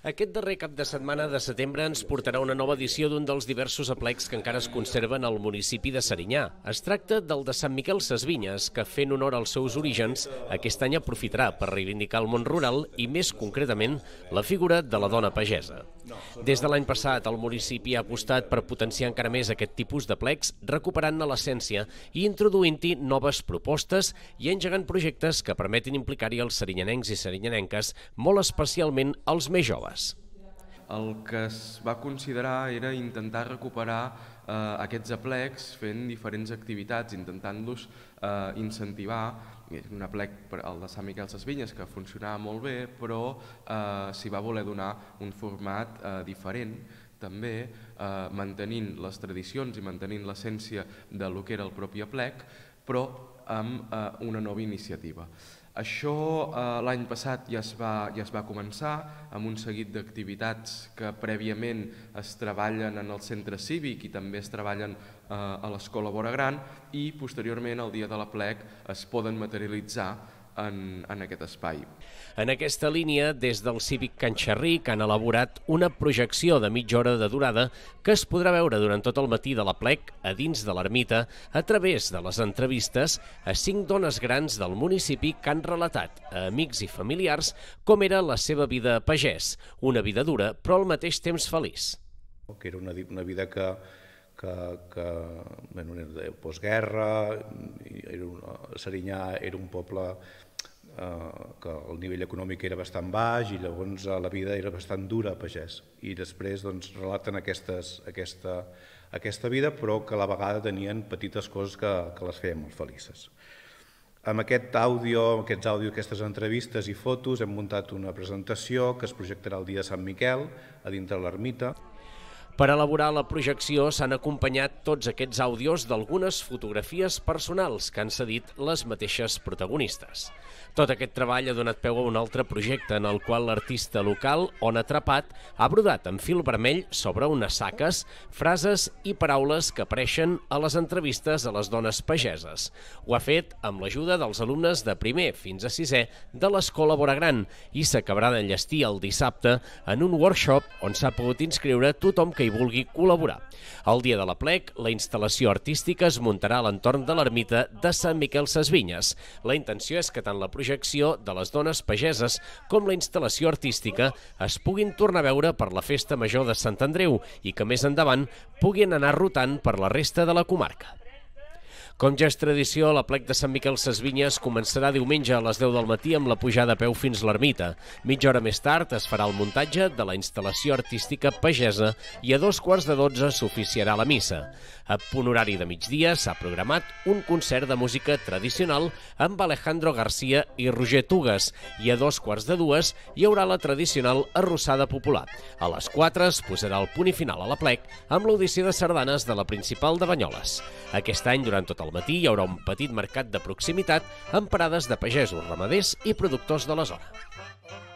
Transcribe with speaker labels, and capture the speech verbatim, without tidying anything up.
Speaker 1: Aquest darrer cap de setmana de setembre ens portarà una nova edició d'un dels diversos aplecs que encara es conserven al municipi de Serinyà. Es tracta del de Sant Miquel Sesvinyes, que, fent honor als seus orígens, aquest any aprofitarà per reivindicar el món rural i, més concretament, la figura de la dona pagesa. Des de l'any passat, el municipi ha apostat per potenciar encara més aquest tipus d'aplecs, recuperant-ne l'essència i introduint-hi noves propostes i engegant projectes que permetin implicar-hi els serinyanencs i serinyanenques, molt especialment els més joves.
Speaker 2: El que es va considerar era intentar recuperar eh, aquests aplecs fent diferents activitats, intentant-los eh, incentivar. Un aplec, el de Sant Miquel Sesvinyes, que funcionava molt bé, però eh, s'hi va voler donar un format eh, diferent, també eh, mantenint les tradicions i mantenint l'essència del que era el propi aplec, però amb eh, una nova iniciativa. Això eh, l'any passat ja es, va, ja es va començar amb un seguit d'activitats que prèviament es treballen en el centre cívic i també es treballen eh, a l'Escola Vora Gran i posteriorment el dia de l'aplec es poden materialitzar en, en aquest espai.
Speaker 1: En aquesta línia, des del Cívic Can Xerric han elaborat una projecció de mitja hora de durada que es podrà veure durant tot el matí de l'aplec a dins de l'ermita a través de les entrevistes a cinc dones grans del municipi que han relatat a amics i familiars com era la seva vida a pagès, una vida dura però al mateix temps feliç.
Speaker 3: Que era una, una vida que que, que bueno, de postguerra, era un, Serinyà era un poble eh, que el nivell econòmic era bastant baix i llavors la vida era bastant dura a pagès. I després doncs, relaten aquestes, aquesta, aquesta vida, però que a la vegada tenien petites coses que, que les feien molt felices. Amb aquest àudio, aquests àudios, aquestes entrevistes i fotos hem muntat una presentació que es projectarà el dia de Sant Miquel a dintre de l'ermita.
Speaker 1: Per elaborar la projecció s'han acompanyat tots aquests àudios d'algunes fotografies personals que han cedit les mateixes protagonistes. Tot aquest treball ha donat peu a un altre projecte en el qual l'artista local, On Atrapat, ha brodat amb fil vermell sobre unes saques frases i paraules que apareixen a les entrevistes a les dones pageses. Ho ha fet amb l'ajuda dels alumnes de primer fins a sisè de l'Escola Vora Gran i s'acabarà d'enllestir el dissabte en un workshop on s'ha pogut inscriure tothom que hi vulgui col·laborar. El dia de l'aplec, la instal·lació artística es muntarà a l'entorn de l'ermita de Sant Miquel Sesvinyes. La intenció és que tant la projecció de les dones pageses com la instal·lació artística es puguin tornar a veure per la Festa Major de Sant Andreu i que més endavant puguin anar rotant per la resta de la comarca. Com ja és tradició, l'aplec de Sant Miquel Sesvinyes començarà diumenge a les deu del matí amb la pujada a peu fins l'ermita. Mitja hora més tard es farà el muntatge de la instal·lació artística pagesa i a dos quarts de dotze s'oficiarà la missa. A punt horari de migdia s'ha programat un concert de música tradicional amb Alejandro García i Roger Tugues i a dos quarts de dues hi haurà la tradicional arrossada popular. A les quatre es posarà el punt i final a l'aplec amb l'audició de sardanes de la Principal de Banyoles. Aquest any, durant tot el matí, hi haurà un petit mercat de proximitat amb parades de pagesos, ramaders i productors de la zona.